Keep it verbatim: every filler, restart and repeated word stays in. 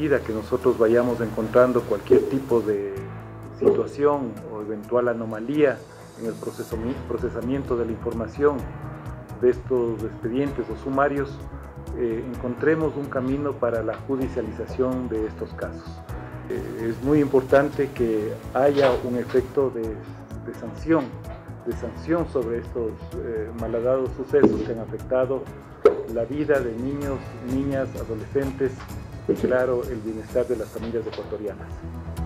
medida que nosotros vayamos encontrando cualquier tipo de situación o eventual anomalía en el procesamiento de la información de estos expedientes o sumarios, eh, encontremos un camino para la judicialización de estos casos. Eh, es muy importante que haya un efecto de, de sanción, de sanción sobre estos eh, malhadados sucesos que han afectado la vida de niños, niñas, adolescentes y, claro, el bienestar de las familias ecuatorianas.